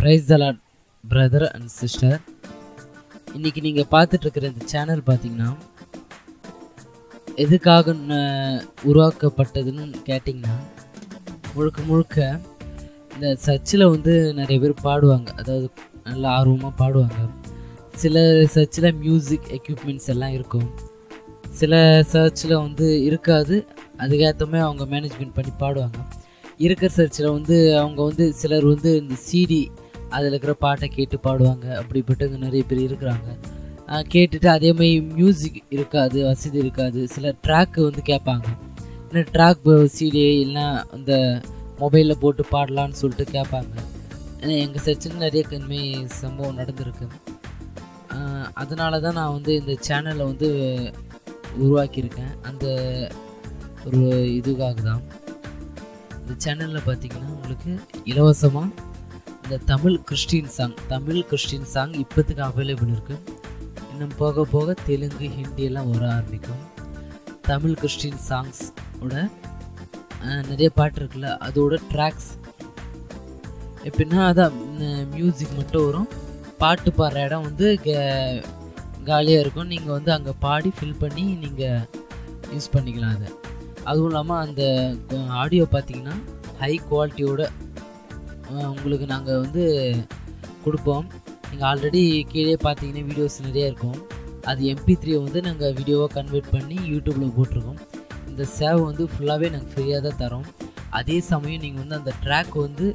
Price the lord brother and sister. இன்றைக்கி நீங்கள் பார்த்துட்ருக்கிற இந்த சேனல் பார்த்தீங்கன்னா எதுக்காக உருவாக்கப்பட்டதுன்னு கேட்டிங்கன்னா, முழுக்க முழுக்க இந்த சர்ச்சில் வந்து நிறைய பேர் பாடுவாங்க, அதாவது நல்லா ஆர்வமாக பாடுவாங்க. சில சர்ச்சில் மியூசிக் எக்யூப்மெண்ட்ஸ் எல்லாம் இருக்கும், சில சர்ச்சில் வந்து இருக்காது, அதுக்கேற்ற மாதிரி அவங்க மேனேஜ்மெண்ட் பண்ணி பாடுவாங்க. இருக்கிற சர்ச்சில் வந்து அவங்க வந்து சிலர் வந்து இந்த சிடி அதில் இருக்கிற பாட்டை கேட்டு பாடுவாங்க. அப்படிப்பட்டவங்க நிறைய பேர் இருக்கிறாங்க. கேட்டுட்டு அதே மாதிரி மியூசிக் இருக்காது, வசதி இருக்காது. சில ட்ராக்கு வந்து கேட்பாங்க, இல்லை ட்ராக் சிடி இல்லைனா இந்த மொபைலில் போட்டு பாடலான்னு சொல்லிட்டு கேட்பாங்க. ஏன்னா எங்கள் சர்ச்சில் நிறைய கண்மை சம்பவம் நடந்திருக்கு. அதனால தான் நான் வந்து இந்த சேனலை வந்து உருவாக்கியிருக்கேன். அந்த ஒரு இதுக்காக தான் இந்த சேனலில் பார்த்திங்கன்னா உங்களுக்கு இலவசமாக இந்த தமிழ் கிறிஸ்டின் சாங் இப்போத்துக்கு அவைலபிள் இருக்குது. இன்னும் போக போக தெலுங்கு, ஹிந்தி எல்லாம் வர ஆரம்பிக்கும். தமிழ் கிறிஸ்டின் சாங்ஸோட நிறைய பாட்டு இருக்குல்ல, அதோட ட்ராக்ஸ் எப்படின்னா அதான் மியூசிக் மட்டும் வரும். பாட்டு பாடுற இடம் வந்து காலியாக இருக்கும். நீங்கள் வந்து அங்கே பாடி ஃபில் பண்ணி நீங்கள் யூஸ் பண்ணிக்கலாம். அதுவும் இல்லாமல் அந்த ஆடியோ பார்த்திங்கன்னா ஹை குவாலிட்டியோட உங்களுக்கு நாங்கள் வந்து கொடுப்போம். நீங்கள் ஆல்ரெடி கீழே பார்த்தீங்கன்னா வீடியோஸ் நிறையா இருக்கும். அது MP3 வந்து நாங்கள் வீடியோவாக கன்வெர்ட் பண்ணி யூடியூப்பில் போட்டிருக்கோம். இந்த சேவை வந்து ஃபுல்லாகவே நாங்கள் ஃப்ரீயாக தான் தரோம். அதே சமயம் நீங்கள் வந்து அந்த ட்ராக் வந்து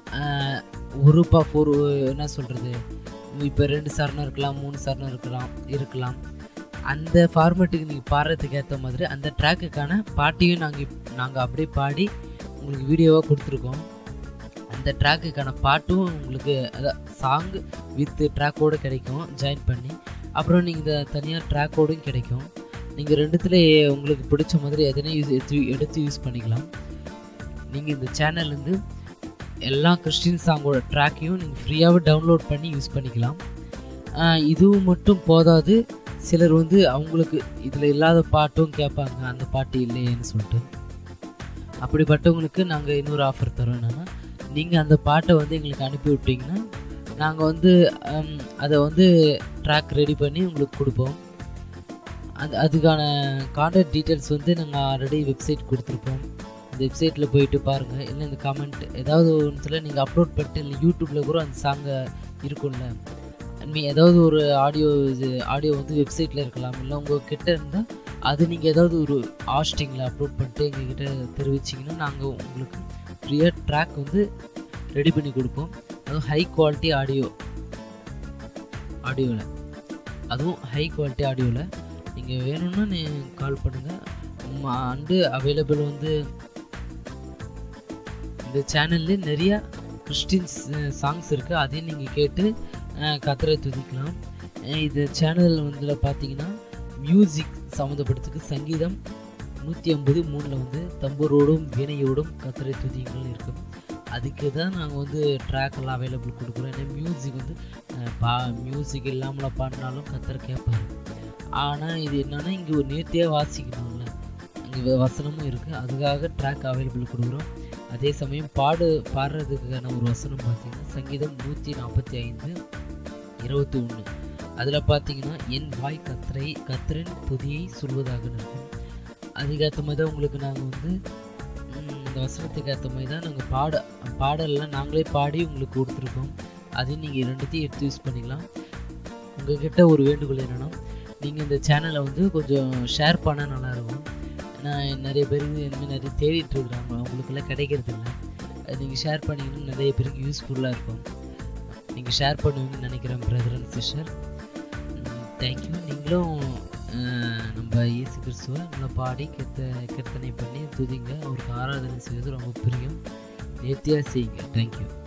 ஒரு என்ன சொல்கிறது, இப்போ 2 சரணம் இருக்கலாம், 3 சரணம் இருக்கலாம். அந்த ஃபார்மேட்டுக்கு நீங்கள் பாடுறதுக்கு ஏற்ற மாதிரி அந்த ட்ராக்குக்கான பாட்டையும் நாங்கள் அப்படியே பாடி உங்களுக்கு வீடியோவாக கொடுத்துருக்கோம். அந்த ட்ராக்குக்கான பாட்டும் உங்களுக்கு அதான் சாங் வித் ட்ராக்கோடு கிடைக்கும் ஜாயின் பண்ணி. அப்புறம் நீங்கள் தனியாக ட்ராக்கோடும் கிடைக்கும். நீங்கள் ரெண்டுத்தில் உங்களுக்கு பிடிச்ச மாதிரி எதனா எடுத்து யூஸ் பண்ணிக்கலாம். நீங்கள் இந்த சேனல்லேருந்து எல்லா கிறிஸ்டின் சாங்கோட ட்ராக்கையும் நீங்கள் ஃப்ரீயாகவே டவுன்லோட் பண்ணி யூஸ் பண்ணிக்கலாம். இதுவும் மட்டும் போதாது, சிலர் வந்து அவங்களுக்கு இதில் இல்லாத பாட்டும் கேட்பாங்க, அந்த பாட்டு இல்லையேன்னு சொல்லிட்டு. அப்படிப்பட்டவங்களுக்கு நாங்கள் இன்னொரு ஆஃபர் தரோம். என்னென்னா, நீங்கள் அந்த பாட்டை வந்து எங்களுக்கு அனுப்பி விட்டிங்கன்னா நாங்கள் வந்து அதை வந்து ட்ராக் ரெடி பண்ணி உங்களுக்கு கொடுப்போம். அதுக்கான கான்டாக்ட் டீட்டெயில்ஸ் வந்து நாங்கள் ஆல்ரெடி வெப்சைட் கொடுத்துருப்போம். அந்த வெப்சைட்டில் போயிட்டு பாருங்கள். இல்லை இந்த கமெண்ட் ஏதாவது ஒன்றுத்தில் நீங்கள் அப்லோட் பண்ணிட்டு, இல்லை யூடியூப்பில் கூட அந்த சாங்கை இருக்கும்ல, ஏதாவது ஒரு ஆடியோ வந்து வெப்சைட்டில் இருக்கலாம், இல்லை உங்கள் கிட்டே இருந்தால் அது நீங்கள் ஏதாவது ஒரு ஹாஸ்டிங்கில் அப்லோட் பண்ணிட்டு எங்ககிட்ட தெரிவிச்சிங்கன்னா நாங்கள் உங்களுக்கு ஃப்ரீயாக ட்ராக் வந்து ரெடி பண்ணி கொடுப்போம். அதுவும் ஹை குவாலிட்டி ஆடியோவில் நீங்கள் வேணும்னா கால் பண்ணுங்கள். அண்டு அவைலபிள் வந்து இந்த சேனல்லே நிறையா கிறிஸ்டின் சாங்ஸ் இருக்குது. அதையும் நீங்கள் கேட்டு கர்த்தரை துதிக்கலாம். இந்த சேனல் வந்து பார்த்தீங்கன்னா மியூசிக் சம்மந்தப்பட்டதுக்கு சங்கீதம் 153 வந்து தம்பூரோடும் வீணையோடும் கர்த்தரை துதிங்கள் இருக்கும். அதுக்கு தான் நாங்கள் வந்து ட்ராக்கெல்லாம் அவைலபிள் கொடுக்குறோம். ஏன்னா மியூசிக் வந்து மியூசிக் இல்லாமல் பாடினாலும் கர்த்தர் கேட்பாரு. ஆனால் இது என்னென்னா இங்கே ஒரு நேர்த்தியாக வாசிக்கணும்ல, இங்கே வசனமும் இருக்குது, அதுக்காக ட்ராக் அவைலபிள் கொடுக்குறோம். அதே சமயம் பாடுறதுக்கான ஒரு வசனம் பார்த்திங்கன்னா சங்கீதம் 145:21. அதில் பார்த்தீங்கன்னா என் வாய் கர்த்தரின் துதியை சொல்வதாக இருக்கும். அதுக்கேற்ற மாதிரி தான் உங்களுக்கு நாங்கள் வந்து இந்த வசனத்துக்கு ஏற்ற மாதிரி தான் நாங்கள் பாடலாம் நாங்களே பாடி உங்களுக்கு கொடுத்துருக்கோம். அதையும் நீங்கள் ரெண்டுத்தையும் எடுத்து யூஸ் பண்ணிக்கலாம். உங்கள்கிட்ட ஒரு வேண்டுகோள் என்னென்னா, நீங்கள் இந்த சேனலை வந்து கொஞ்சம் ஷேர் பண்ணால் நல்லாயிருக்கும். ஏன்னா நிறைய பேருக்கு இனிமேல் நிறைய தேடிட்டு இருக்கிறாங்க, அவங்களுக்கெல்லாம் கிடைக்கிறது இல்லை. அது நீங்கள் ஷேர் பண்ணிங்கன்னா நிறைய பேருக்கு யூஸ்ஃபுல்லாக இருக்கும். நீங்கள் ஷேர் பண்ணுவீங்கன்னு நினைக்கிறேன் பிரதர் அண்ட் சிஸ்டர். தேங்க்யூ. நீங்களும் நம்ம இயேசு கிறிஸ்துவை நல்லா பாடி கீர்த்தனை பண்ணி துதிங்க. அவருக்கு ஆராதனை செய்வது ரொம்ப பிரியம். நேர்த்தியாக செய்யுங்க. தேங்க்யூ.